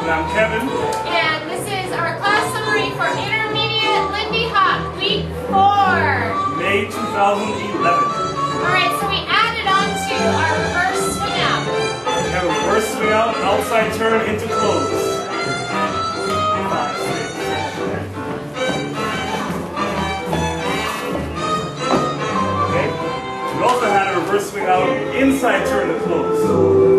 And I'm Kevin. And this is our class summary for Intermediate Lindy Hop, Week 4. May 2011. Alright, so we added on to our reverse swing out. We have a reverse swing out, outside turn into close. 5, 6, 7. Okay. We also had a reverse swing out, inside turn to close.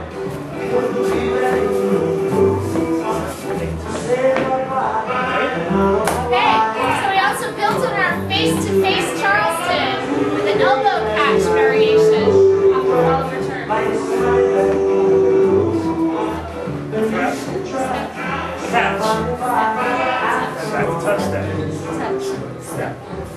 Face-to-face Charleston with an elbow catch variation off the Oliver turn. Catch. Back to touch that. Touch. Step.